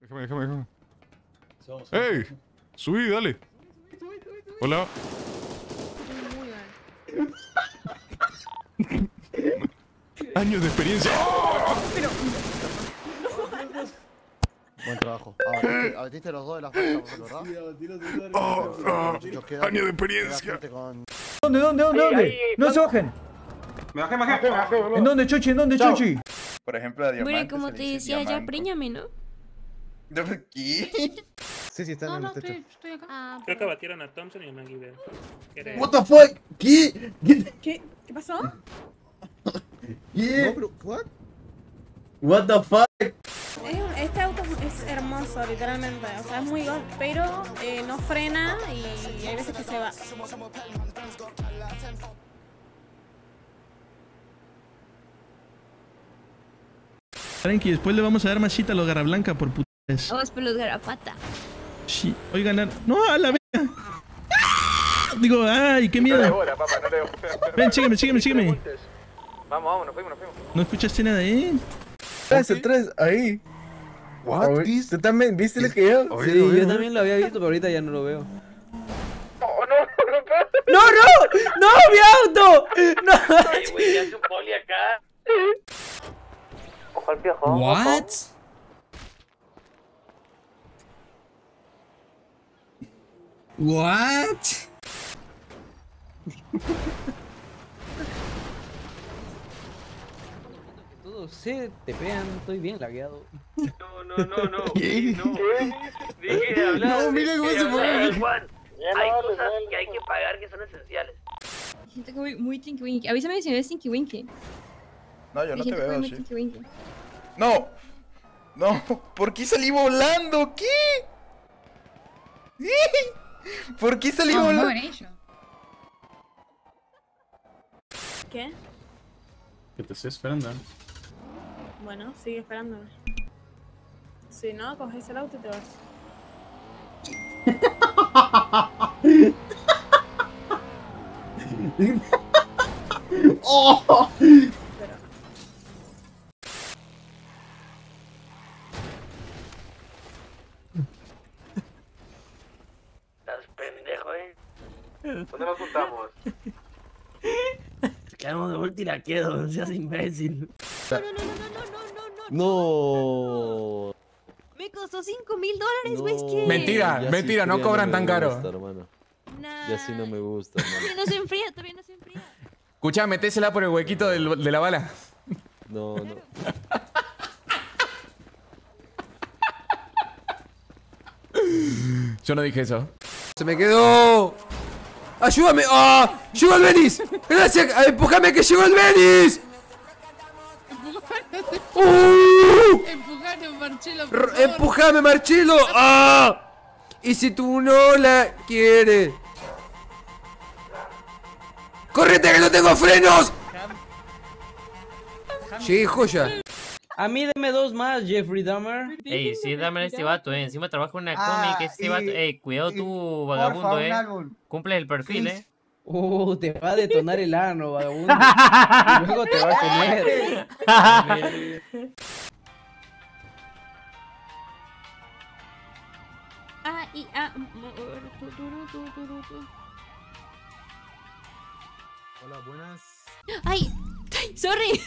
Déjame. ¡Ey! Subí, dale. Hola. Años de experiencia. Buen trabajo. Abatiste los dos de la falta, ¿verdad? Años de experiencia. ¿Dónde? No se bajen. Me bajé. ¿En dónde, Chuchi? Chuchi? Por ejemplo, a Diamante. Bueno, como te decía, ya préñame, ¿no? ¿Qué? Sí, está en el techo. Estoy acá. Creo que abatieron a Thompson y a McGee. What the fuck? ¿Qué? ¿Qué pasó? ¿Qué? No, pero, What the fuck? Este auto es hermoso, literalmente. O sea, es muy god, pero no frena y hay veces que se va. Tranqui, después le vamos a dar masita a los garrablanca por putas. Vamos por los garrapata. Sí, oigan, no, a la verga. Digo, ay, qué miedo. Ven, sígueme. Vamos, nos fuimos. ¿No escuchaste nada, Atrás, ahí. What? ¿Tú también viste lo que yo? Sí, yo también lo había visto, pero ahorita ya no lo veo. ¡No, mi auto! ¡No! Güey, ya hace un poli acá. Ojo al piojo. What? Todos se te pegan, estoy bien lagueado. No. Dije de hablar. No, mira cómo se fue. Juan, hay cosas que hay que pagar que son esenciales. Siento que voy muy Tinky Winky. Avísame si me ves Tinky Winky. No, yo no te Siento que voy veo, muy sí. Tinky Winky. No, ¿por qué salí volando? ¿Qué? ¿Por qué salí volando? ¿Qué? Que te estoy esperando. Bueno, sigue esperándome. Si no, coges el auto y te vas. ¡Oh! Pero... Estás pendejo, ¿Dónde nos juntamos? Quedamos de vuelta y la quedo, no seas imbécil. No. Me costó $5,000, ¿ves No. qué? Mentira, no cobran tan caro. Nah. Ya sí no me gusta, hermano. Todavía no se enfría. Escuchá, metésela por el huequito de la bala. No. Yo no dije eso. ¡Se me quedó! ¡Ayúdame! ¡Ah! ¡Llegó el Venice! ¡Gracias! ¡Empujame que llegó el Venice! ¡Empujame, Marcelo! ¡Ah! ¿Y si tú no la quieres? ¡Córrete que no tengo frenos! Llegué, joya. A mí deme dos más, Jeffrey Dahmer. Ey, sí, dame este vato, encima trabaja en una cómic, este vato. Ey, cuidado tú, vagabundo, Cumples el perfil, Te va a detonar el ano, vagabundo. Y luego te va a comer. Hola, buenas. ¡Ay! ¡Sorry!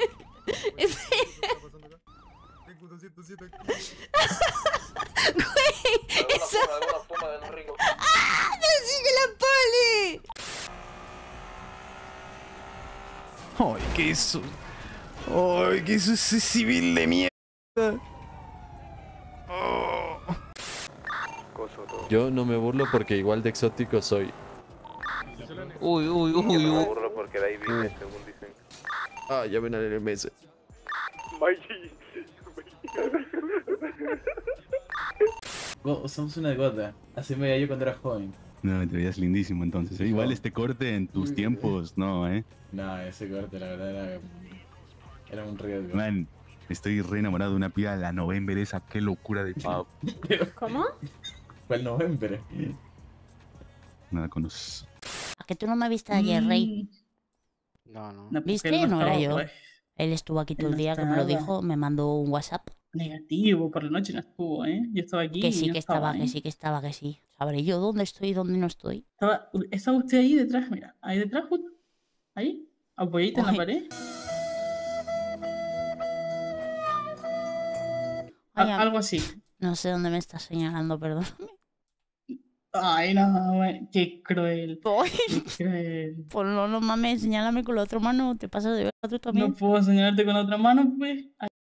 ¡Sigue la poli! Ay, ¿qué eso? Ay, ¿qué eso ese civil de mierda? Yo no me burlo porque igual de exótico soy. Uy. burro porque de ahí vive, según dicen. Ah, ya ven al LMS. Somos una gota. Así me veía yo cuando era joven. No, te veías lindísimo entonces. Igual este corte en tus tiempos, no, No, ese corte la verdad era un riesgo. Man, estoy re enamorado de una piba, la November esa, qué locura de pavo. ¿Cómo? ¿Cuál November? No la conoces. ¿A que tú no me viste ayer, Rey? No. ¿Viste? No era yo. Él estuvo aquí todo el día, que me lo dijo, me mandó un WhatsApp. Negativo, por la noche no estuvo, ¿eh? Yo estaba aquí Que y sí, no que estaba, ¿eh? que sí, que estaba, que sí. Sabré yo dónde estoy y dónde no estoy. Estaba usted ahí detrás, mira. Ahí detrás, justo. Ahí. Apoyadita en la pared. Algo así. No sé dónde me estás señalando, perdóname. Ay, no, güey. Qué cruel. Qué cruel. Pues no mames, señálame con la otra mano. Te pasas de ver tú también. No puedo señalarte con la otra mano, pues.